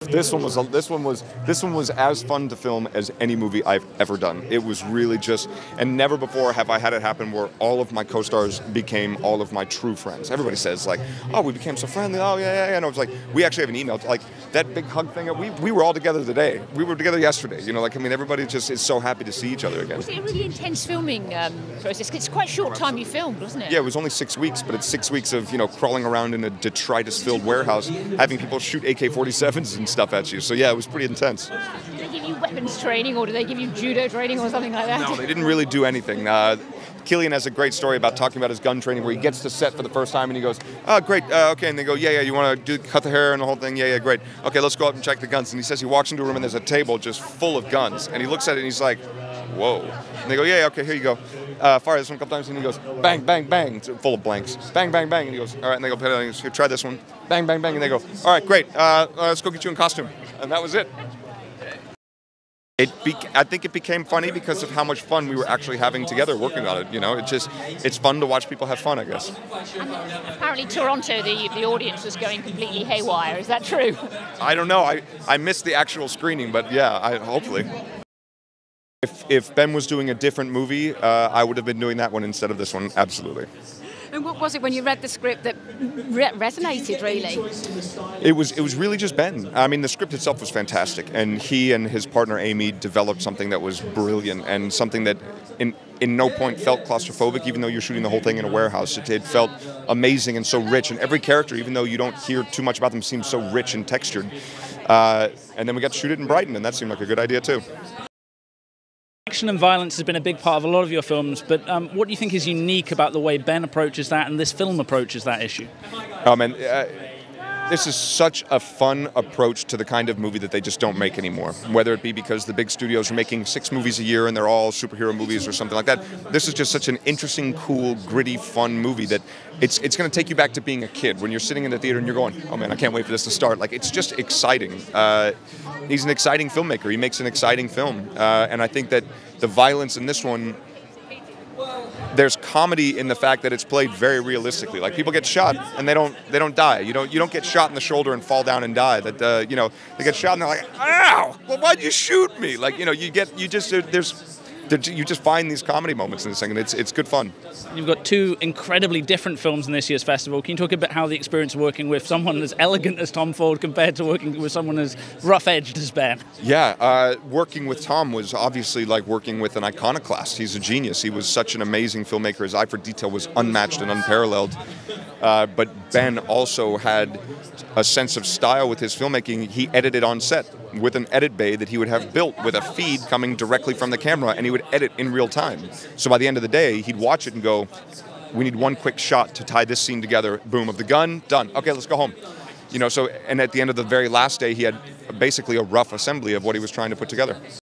this one was as fun to film as any movie I've ever done. It was really just, and never before have I had it happen where all of my co-stars became all of my true friends. Everybody says like, oh, we became so friendly. Oh yeah. And I was like, we actually have an email like that big hug thing. We were all together today. We were together yesterday. You know, like I mean, everybody just is so happy to see each other again. Was it a really intense filming process? It's quite a short time you filmed, wasn't it? Yeah, it was only 6 weeks, but it's 6 weeks of crawling around in a detritus-filled warehouse, having people shoot AK-47s and stuff at you. So yeah, it was pretty intense. Did they give you weapons training, or did they give you judo training, or something like that? No, they didn't really do anything. Killian has a great story about talking about his gun training where he gets to set for the first time and he goes, oh, great, okay. And they go, yeah, you want to cut the hair and the whole thing? Yeah, great. Okay, let's go up and check the guns. And he says he walks into a room and there's a table just full of guns. And he looks at it and he's like, whoa. And they go, yeah, okay, here you go. Fire this one a couple times. And he goes, bang, bang, bang. It's full of blanks. Bang, bang, bang. And he goes, all right. And they go, here, try this one. Bang, bang, bang. And they go, all right, great. Let's go get you in costume. And that was it. I think it became funny because of how much fun we were actually having together working on it. It's fun to watch people have fun, I guess. And apparently Toronto, the audience was going completely haywire. Is that true? I don't know. I missed the actual screening, but yeah, hopefully. If Ben was doing a different movie, I would have been doing that one instead of this one, absolutely. And what was it when you read the script that resonated, really? It was really just Ben. I mean, the script itself was fantastic, and he and his partner Amy developed something that was brilliant and something that in no point felt claustrophobic, even though you're shooting the whole thing in a warehouse. It felt amazing and so rich, and every character, even though you don't hear too much about them, seems so rich and textured. And then we got to shoot it in Brighton, and that seemed like a good idea too. Action and violence has been a big part of a lot of your films, but what do you think is unique about the way Ben approaches that and this film approaches that issue? Oh man, this is such a fun approach to the kind of movie that they just don't make anymore. Whether it be because the big studios are making 6 movies a year and they're all superhero movies or something like that. This is just such an interesting, cool, gritty, fun movie that it's going to take you back to being a kid when you're sitting in the theater and you're going, oh man, I can't wait for this to start. Like, it's just exciting. He's an exciting filmmaker. He makes an exciting film. And I think that the violence in this one, there's comedy in the fact that it's played very realistically. Like, people get shot and they don't die. You don't get shot in the shoulder and fall down and die. That they get shot and they're like, ow! Well, why'd you shoot me? Like, you just find these comedy moments in this thing, and it's good fun. You've got 2 incredibly different films in this year's festival. Can you talk a bit how the experience of working with someone as elegant as Tom Ford compared to working with someone as rough-edged as Ben? Yeah, working with Tom was obviously like working with an iconoclast. He's a genius. He was such an amazing filmmaker. His eye for detail was unmatched and unparalleled. But Ben also had a sense of style with his filmmaking. He edited on set with an edit bay that he would have built with a feed coming directly from the camera, and he would edit in real time. So by the end of the day, he'd watch it and go, we need one quick shot to tie this scene together. Boom, of the gun, done. Okay, let's go home. And at the end of the very last day, he had basically a rough assembly of what he was trying to put together.